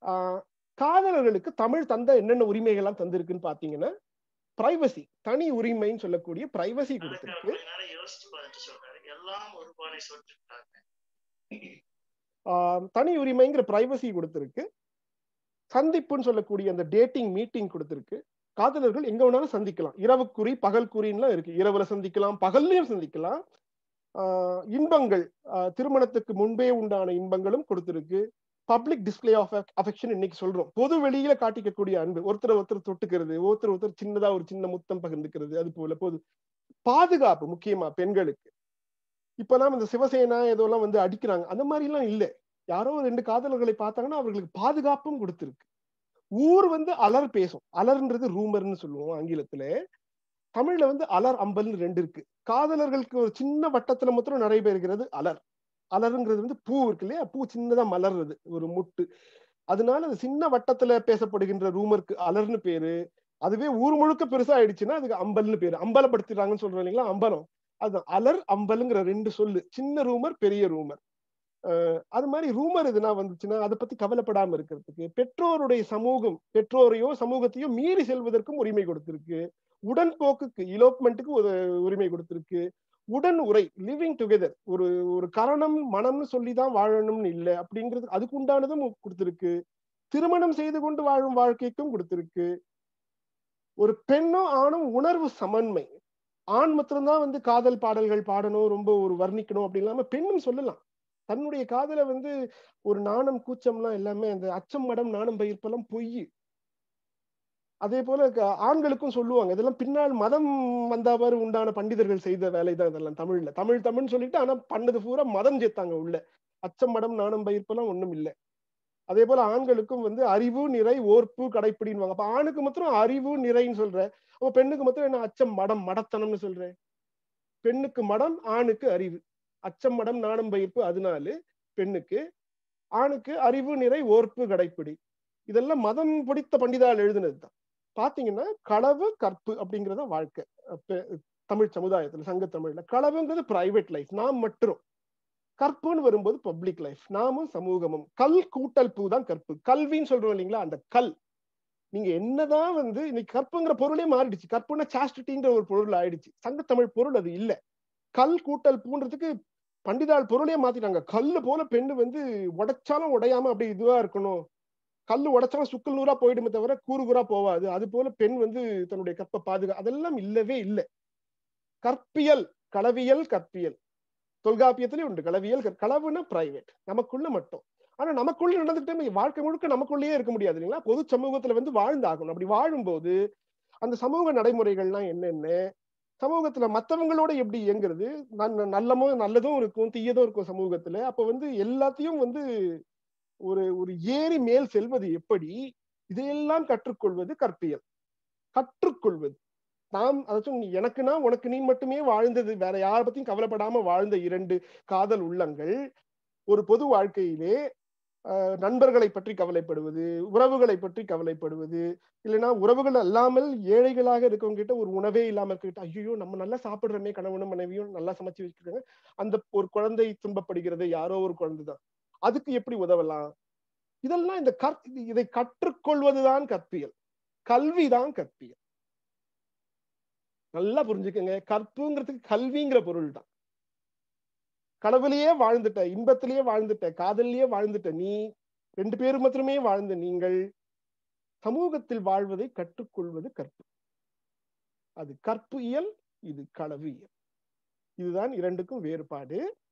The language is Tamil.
காதலர்களுக்கு தமிழ் தந்த என்னென்ன உரிமைகள்லாம் தந்திருக்குன்னு பாத்தீங்கன்னா, பிரைவசி, தனி உரிமைன்னு சொல்லக்கூடிய பிரைவசி கொடுத்திருக்கு. தனி உரிமைங்கிற பிரைவசி கொடுத்திருக்கு. சந்திப்புன்னு சொல்லக்கூடிய அந்த டேட்டிங் மீட்டிங் கொடுத்திருக்கு. காதலர்கள் எங்க வேணாலும் சந்திக்கலாம். இரவுக்குறி, பகல் குறின்லாம் இருக்கு. இரவுல சந்திக்கலாம், பகல்லையும் சந்திக்கலாம். இன்பங்கள், திருமணத்துக்கு முன்பே உண்டான இன்பங்களும் கொடுத்திருக்கு. பப்ளிக் டிஸ்பிளே ஆஃப் அஃபெக்ஷன் இன்னைக்கு சொல்றோம். பொது வெளியில காட்டிக்கக்கூடிய அன்பு, ஒருத்தர் தொட்டுக்கிறது, ஒருத்தர் சின்னதா ஒரு சின்ன முத்தம் பகிர்ந்துக்கிறது, அது போல பாதுகாப்பு முக்கியமா பெண்களுக்கு. இப்பெல்லாம் இந்த சிவசேனா ஏதோலாம் வந்து அடிக்கிறாங்க, அந்த மாதிரி எல்லாம் இல்ல. யாரோ 2 காதலர்களை பார்த்தாங்கன்னா அவர்களுக்கு பாதுகாப்பும் கொடுத்திருக்கு. ஊர் வந்து அலர் பேசும். அலர்ன்றது ரூமர்னு சொல்லுவோம் ஆங்கிலத்துல. தமிழ்ல வந்து அலர், அம்பல்னு 2 இருக்கு. காதலர்களுக்கு ஒரு சின்ன வட்டத்துல மாத்திரம் நடைபெறுகிறது அலர். அலருங்கிறது வந்து பூ இருக்கு இல்லையா, பூ சின்னதா மலர்றது, ஒரு முட்டு. அதனால அது சின்ன வட்டத்துல பேசப்படுகின்ற ரூமருக்கு அலர்னு பேரு. அதுவே ஊர் முழுக்க பெருசா ஆயிடுச்சுன்னா அதுக்கு அம்பல்னு பேரு. அம்பலப்படுத்திடுறாங்கன்னு சொல்றோம் இல்லைங்களா, அம்பலம். அது அலர், அம்பல்ங்கிற 2 சொல்லு. சின்ன ரூமர், பெரிய ரூமர். அது மாதிரி ரூமர் எதுனா வந்துச்சுன்னா அதை பத்தி கவலைப்படாம இருக்கிறதுக்கு பெற்றோருடைய சமூகம், பெற்றோரையோ சமூகத்தையோ மீறி செல்வதற்கும் உரிமை கொடுத்திருக்கு. உடன்போக்குக்கு, இலோப்மெண்ட்டுக்கு ஒரு உரிமை கொடுத்திருக்கு. உடன் உரை, லிவிங் டுகெதர், ஒரு ஒரு கரணம் மனம்னு சொல்லிதான் வாழணும்னு இல்லை அப்படிங்கிறது அதுக்கு உண்டானதும் கொடுத்திருக்கு. திருமணம் செய்து கொண்டு வாழும் வாழ்க்கைக்கும் கொடுத்திருக்கு. ஒரு பெண்ணும் ஆணும் உணர்வு சமன்மை. ஆண் மாத்திரம்தான் வந்து காதல் பாடல்கள் பாடணும், ரொம்ப ஒரு வர்ணிக்கணும் அப்படி இல்லாம பெண்ணும் சொல்லலாம். தன்னுடைய காதல வந்து ஒரு நாணம் கூச்சம்லாம் எல்லாமே, அந்த அச்சம் மடம் நாணம் பயிர்ப்பெல்லாம் பொய். அதே போல ஆண்களுக்கும் சொல்லுவாங்க. இதெல்லாம் பின்னால் மதம் வந்தவாறு உண்டான பண்டிதர்கள் செய்த வேலை தான் இதெல்லாம். தமிழ்ல தமிழ்னு சொல்லிட்டு ஆனா பண்ணது பூரா மதம் சேர்த்தாங்க உள்ள. அச்சம் மடம் நாணம் பயிர்ப்பெல்லாம் ஒண்ணும் இல்ல. அதே போல ஆண்களுக்கும் வந்து அறிவு நிறை ஓர்ப்பு கடைப்பிடின்னுவாங்க. அப்ப ஆணுக்கு மாத்திரம் அறிவு நிறைன்னு சொல்ற, அப்ப பெண்ணுக்கு மாத்திரம் என்ன அச்சம் மடம் மடத்தனம்னு சொல்றேன். பெண்ணுக்கு மடம், ஆணுக்கு அறிவு. அச்சம் மடம் நாணம் பயிர்ப்பு 14 பெண்ணுக்கு, ஆணுக்கு அறிவு நிறை ஓர்ப்பு கடைப்பிடி. இதெல்லாம் மதம் பிடித்த பண்டிதால் எழுதுனதுதான். பாத்தீங்கன்னா களவு கற்பு அப்படிங்கறத வாழ்க்கை. தமிழ் சமுதாயத்துல, சங்க தமிழ்ல களவுங்கிறது பிரைவேட் லைஃப், நாம் மட்டும். கற்புன்னு வரும்போது பப்ளிக் லைஃப், நாமும் சமூகமும். கல் கூட்டல் பூ தான் கற்பு. கல்வின்னு சொல்றோம் இல்லைங்களா, அந்த கல். நீங்க என்னதான் வந்து இன்னைக்கு கற்புங்கிற பொருளே மாறிடுச்சு. கற்புன்னா சாஸ்டிட்டின்ற ஒரு பொருள் ஆயிடுச்சு. சங்கத்தமிழ் பொருள் அது இல்ல. கல் கூட்டல் பூன்றதுக்கு பண்டிதாள் பொருளே மாத்திட்டாங்க. கல்லு போல பெண்ணு வந்து உடைச்சாலும் உடையாம அப்படி இதுவா இருக்கணும். கல்லு உடைச்சாலும் சுக்குல் நூறா போயிடுமே தவிர கூறு கூறா போவாது. அது போல பெண் வந்து தன்னுடைய கற்பை அதெல்லாம் இல்லவே இல்லை. கற்பியல், களவியல், கற்பியல். தொல்காப்பியத்திலே உண்டு களவியல். களவுனா பிரைவேட், நமக்குள்ள மட்டும். ஆனா நமக்குள்ள நடந்துட்டு வாழ்க்கை முழுக்க நமக்குள்ளேயே இருக்க முடியாது இல்லைங்களா. பொது சமூகத்துல வந்து வாழ்ந்தாகணும். அப்படி வாழும்போது அந்த சமூக நடைமுறைகள்லாம் என்னென்ன, சமூகத்துல மத்தவங்களோட எப்படி இயங்குறது, நல்லதும் இருக்கும், தீயதும் இருக்கும் சமூகத்துல. அப்ப வந்து எல்லாத்தையும் வந்து ஒரு ஒரு ஏறி மேல் செல்வது எப்படி, இதையெல்லாம் கற்றுக்கொள்வது கற்பியல். கற்றுக்கொள்வது. நாம் அதாச்சும் எனக்குன்னா உனக்கு நீ மட்டுமே வாழ்ந்தது, வேற யார பத்தியும் கவலைப்படாம வாழ்ந்த 2 காதல் உள்ளங்கள் ஒரு பொது வாழ்க்கையிலே நண்பர்களை பற்றி கவலைப்படுவது, உறவுகளை பற்றி கவலைப்படுவது, இல்லைன்னா உறவுகள் அல்லாமல் ஏழைகளாக இருக்கவங்க கிட்ட ஒரு உணவே இல்லாம இருக்கிட்ட, ஐயோ நம்ம நல்லா சாப்பிடுறோமே, கணவனும் மனைவியும் நல்லா சமைச்சு வச்சிருக்காங்க, அந்த ஒரு குழந்தை துன்பப்படுகிறது, யாரோ ஒரு குழந்தைதான், அதுக்கு எப்படி உதவலாம். இதெல்லாம் இதை கற்றுக்கொள்வதுதான் கற்பியல். கல்விதான் கற்பியல். நல்லா புரிஞ்சுக்கங்க. கற்புங்கிறதுக்கு கல்விங்கிற பொருள் தான். கனவுலயே வாழ்ந்துட்ட, இன்பத்திலேயே வாழ்ந்துட்ட, காதலிலேயே வாழ்ந்துட்ட நீ, 2 பேர் மாத்திரமே வாழ்ந்த நீங்கள் சமூகத்தில் வாழ்வதை கற்றுக்கொள்வது கற்பு. அது கற்பு இயல், இது களவு இயல். இதுதான் 2க்கும் வேறுபாடு.